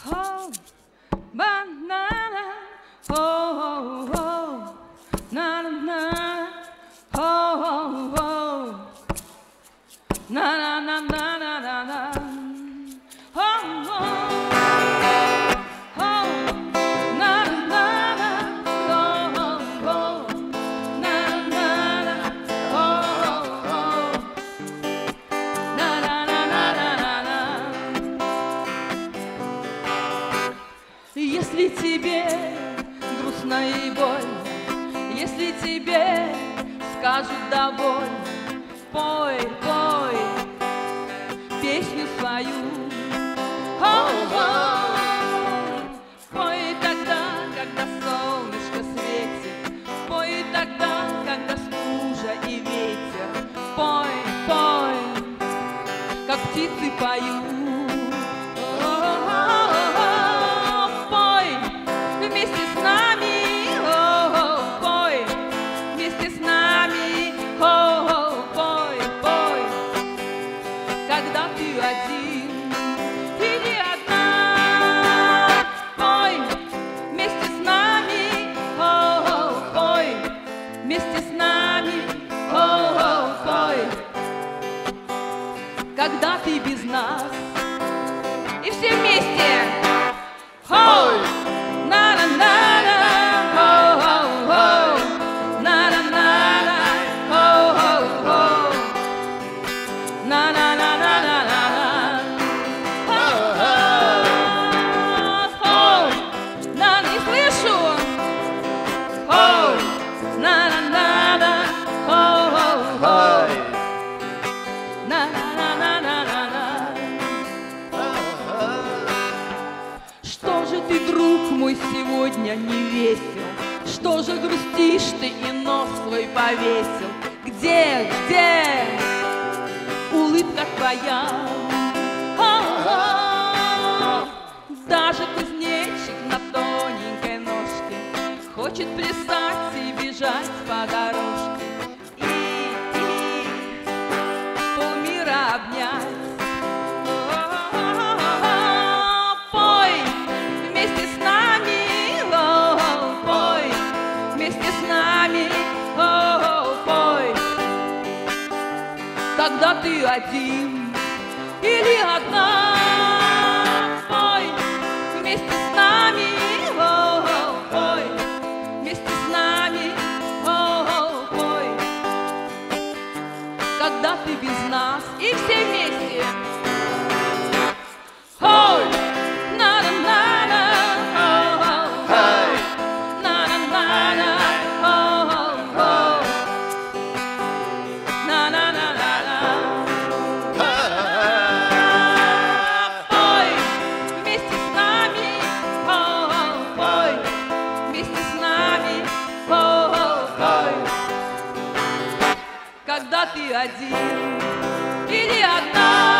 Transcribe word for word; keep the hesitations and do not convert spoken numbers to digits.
Oh, banana. Oh, oh, oh. Na na na. Oh, oh, oh. Na na na na na na na. Oh, oh. Если тебе грустно и больно, если тебе скажут довольно, пой, пой песню свою. О-о-о. Пой тогда, когда солнышко светит, пой тогда, когда стужа и ветер, пой, пой, как птицы поют. Когда ты один или одна, пой вместе с нами, о-о, пой вместе с нами, о-о, пой. Когда ты без нас и все вместе, пой, на-на-на-на, о-о-о, на-на-на-на, о-о-о, на-на. Что же ты, друг мой, сегодня не весел? Что же грустишь ты и нос свой повесил? Где, где улыбка твоя? О-о-о! Даже кузнечик на тоненькой ножке хочет плясать и бежать по дорожке. И полмира обнять. Пой вместе с нами, о, пой вместе с нами, о, пой. Когда ты один или одна, пой вместе с нами, о, пой вместе с нами, о, пой. Когда ты без нас и все вместе, пой. Когда ты один или одна.